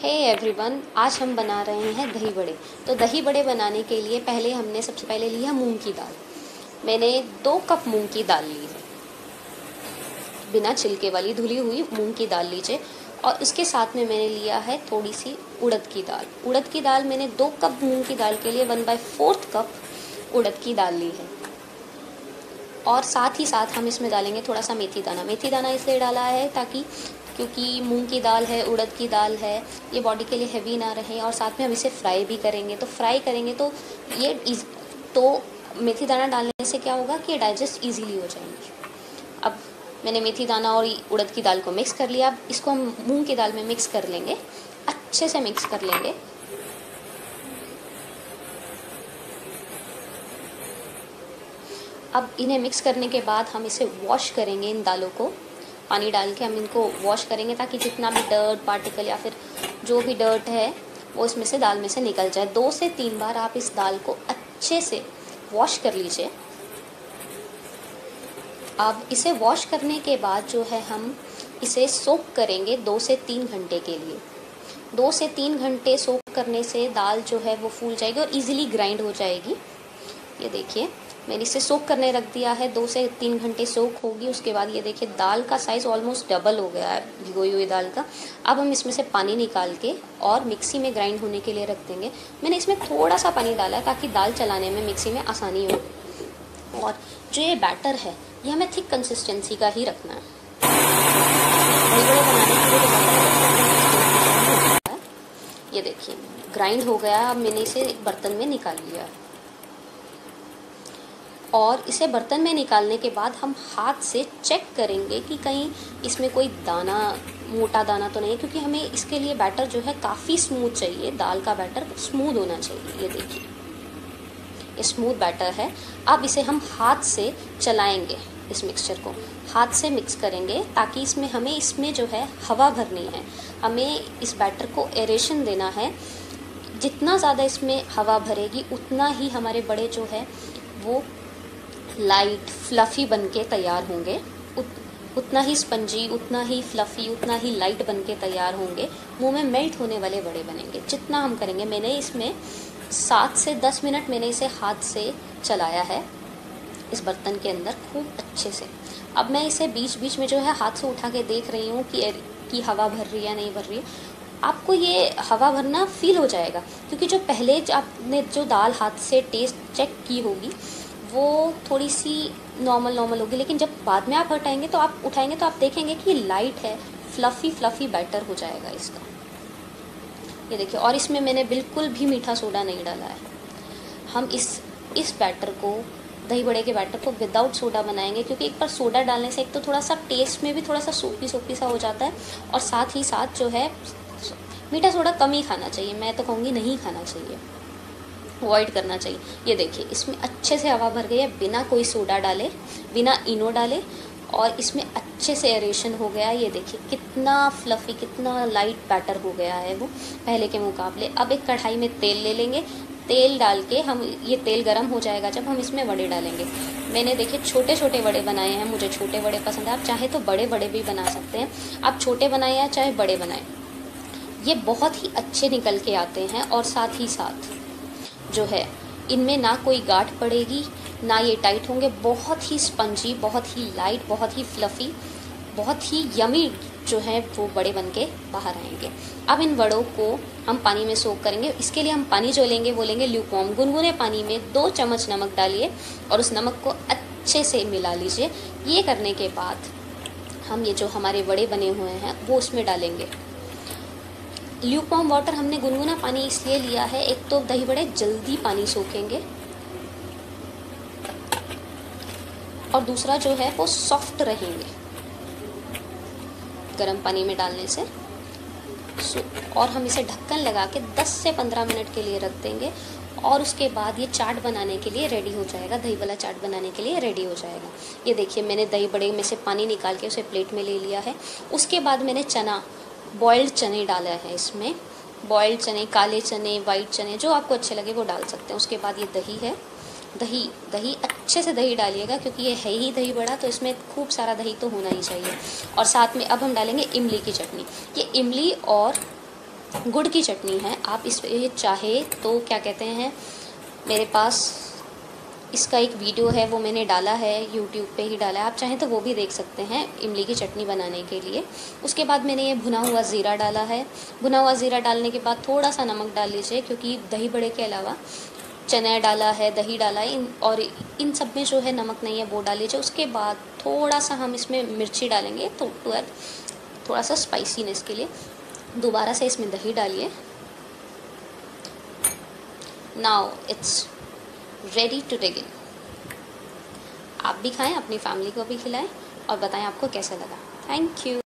Hey everyone, आज हम बना रहे हैं दही बड़े। तो दही बड़े बनाने के लिए हमने सबसे पहले लिया मूंग की दाल। मैंने 2 कप मूंग की दाल ली है, बिना छिलके वाली धुली हुई मूंग की दाल लीजिए। और इसके साथ में मैंने लिया है थोड़ी सी उड़द की दाल। उड़द की दाल मैंने 2 कप मूंग की दाल के लिए 1/4 कप उड़द की दाल ली है। और साथ ही साथ हम इसमें डालेंगे थोड़ा सा मेथी दाना। मेथी दाना इसलिए डाला है क्योंकि मूंग की दाल है, उड़द की दाल है, ये बॉडी के लिए हैवी ना रहे। और साथ में हम इसे फ्राई भी करेंगे, तो मेथी दाना डालने से क्या होगा कि ये डाइजेस्ट इजीली हो जाएंगी। अब मैंने मेथी दाना और उड़द की दाल को मिक्स कर लिया। अब इसको हम मूंग की दाल में मिक्स कर लेंगे, अच्छे से मिक्स कर लेंगे। अब इन्हें मिक्स करने के बाद हम इसे वॉश करेंगे। इन दालों को पानी डाल के हम इनको वॉश करेंगे ताकि जितना भी डर्ट पार्टिकल या फिर जो भी डर्ट है वो इसमें से दाल में से निकल जाए। 2 से 3 बार आप इस दाल को अच्छे से वॉश कर लीजिए। अब इसे वॉश करने के बाद हम इसे सोक करेंगे 2 से 3 घंटे के लिए। 2 से 3 घंटे सोक करने से दाल वो फूल जाएगी और इजीली ग्राइंड हो जाएगी। ये देखिए, मैंने इसे सोक करने रख दिया है। 2 से 3 घंटे सोक होगी। उसके बाद ये देखिए, दाल का साइज़ ऑलमोस्ट डबल हो गया है भिगोई हुई दाल का। अब हम इसमें से पानी निकाल के और मिक्सी में ग्राइंड होने के लिए रख देंगे। मैंने इसमें थोड़ा सा पानी डाला है ताकि दाल चलाने में मिक्सी में आसानी हो। और जो ये बैटर है ये हमें थिक कंसिस्टेंसी का ही रखना है। दही बड़े बनाने के लिए ये देखिए ग्राइंड हो गया। अब मैंने इसे एक बर्तन में निकाल लिया। और इसे बर्तन में निकालने के बाद हम हाथ से चेक करेंगे कि कहीं इसमें कोई दाना, मोटा दाना तो नहीं है, क्योंकि हमें इसके लिए बैटर काफ़ी स्मूथ चाहिए। दाल का बैटर स्मूथ होना चाहिए। ये देखिए, ये स्मूथ बैटर है। अब इसे हम हाथ से चलाएंगे, इस मिक्सचर को हाथ से मिक्स करेंगे ताकि हमें इसमें हवा भरनी है। हमें इस बैटर को एरेशन देना है। जितना ज़्यादा इसमें हवा भरेगी उतना ही हमारे बड़े वो लाइट फ्लफ़ी बनके तैयार होंगे। उतना ही स्पंजी, उतना ही फ्लफ़ी, उतना ही लाइट बनके तैयार होंगे। मुंह में मेल्ट होने वाले बड़े बनेंगे जितना हम करेंगे। मैंने इसमें 7 से 10 मिनट मैंने इसे हाथ से चलाया है इस बर्तन के अंदर खूब अच्छे से। अब मैं इसे बीच बीच में हाथ से उठा के देख रही हूँ कि हवा भर रही है नहीं भर रही है। आपको ये हवा भरना फील हो जाएगा, क्योंकि जो पहले आपने जो दाल हाथ से टेस्ट चेक की होगी वो थोड़ी सी नॉर्मल होगी, लेकिन जब बाद में आप उठाएंगे तो आप देखेंगे कि लाइट है, फ्लफ़ी बैटर हो जाएगा इसका। ये देखिए, और इसमें मैंने बिल्कुल भी मीठा सोडा नहीं डाला है। हम इस बैटर को, दही बड़े के बैटर को विदाउट सोडा बनाएंगे, क्योंकि एक बार सोडा डालने से एक तो थोड़ा सा टेस्ट में भी थोड़ा सा सोपी सा हो जाता है, और साथ ही साथ मीठा सोडा कम ही खाना चाहिए। मैं तो कहूँगी नहीं खाना चाहिए, अवॉइड करना चाहिए। ये देखिए, इसमें अच्छे से हवा भर गई है बिना कोई सोडा डाले, बिना इनो डाले, और इसमें अच्छे से एरेशन हो गया। ये देखिए कितना फ्लफ़ी, कितना लाइट बैटर हो गया है वो पहले के मुकाबले। अब एक कढ़ाई में तेल ले लेंगे। तेल डाल के ये तेल गरम हो जाएगा जब हम इसमें वड़े डालेंगे। मैंने देखिए छोटे छोटे वड़े बनाए हैं, मुझे छोटे वड़े पसंद है। आप चाहे तो बड़े वड़े भी बना सकते हैं। आप छोटे बनाए या चाहे बड़े बनाए, ये बहुत ही अच्छे निकल के आते हैं। और साथ ही साथ इनमें ना कोई गांठ पड़ेगी, ना ये टाइट होंगे। बहुत ही स्पंजी, बहुत ही लाइट, बहुत ही फ्लफ़ी, बहुत ही यमी वो बड़े बन के बाहर आएंगे। अब इन वड़ों को हम पानी में सोक करेंगे। इसके लिए हम पानी जो लेंगे वो लेंगे ल्यूकवार्म। गुनगुने पानी में 2 चम्मच नमक डालिए और उस नमक को अच्छे से मिला लीजिए। ये करने के बाद हम ये हमारे वड़े बने हुए हैं वो उसमें डालेंगे। ल्यूकवार्म वाटर हमने गुनगुना पानी इसलिए लिया है, एक तो दही बड़े जल्दी पानी सोखेंगे, और दूसरा वो सॉफ्ट रहेंगे गर्म पानी में डालने से। और हम इसे ढक्कन लगा के 10 से 15 मिनट के लिए रख देंगे, और उसके बाद ये चाट बनाने के लिए रेडी हो जाएगा। दही वाला चाट बनाने के लिए रेडी हो जाएगा। ये देखिए, मैंने दही बड़े में से पानी निकाल के उसे प्लेट में ले लिया है। उसके बाद मैंने बॉइल्ड चने डाला है इसमें। बॉइल्ड चने, काले चने, वाइट चने, जो आपको अच्छे लगे वो डाल सकते हैं। उसके बाद ये दही है। दही अच्छे से दही डालिएगा, क्योंकि ये है ही दही बड़ा, तो इसमें खूब सारा दही तो होना ही चाहिए। और साथ में अब हम डालेंगे इमली की चटनी। ये इमली और गुड़ की चटनी है। आप इस चाहे तो क्या कहते हैं, मेरे पास इसका एक वीडियो है, वो मैंने डाला है यूट्यूब पे ही डाला है, आप चाहें तो वो भी देख सकते हैं इमली की चटनी बनाने के लिए। उसके बाद मैंने ये भुना हुआ ज़ीरा डाला है। भुना हुआ ज़ीरा डालने के बाद थोड़ा सा नमक डाल लीजिए, क्योंकि दही बड़े के अलावा चना डाला है, दही डाला है, इन सब में जो है नमक नहीं है वो डाल लीजिए। उसके बाद थोड़ा सा हम इसमें मिर्ची डालेंगे तो थोड़ा सा स्पाइसीनेस के लिए। दोबारा से इसमें दही डालिए। Now it's ready to dig in. आप भी खाएं, अपनी फैमिली को भी खिलाएं और बताएं आपको कैसा लगा। Thank you.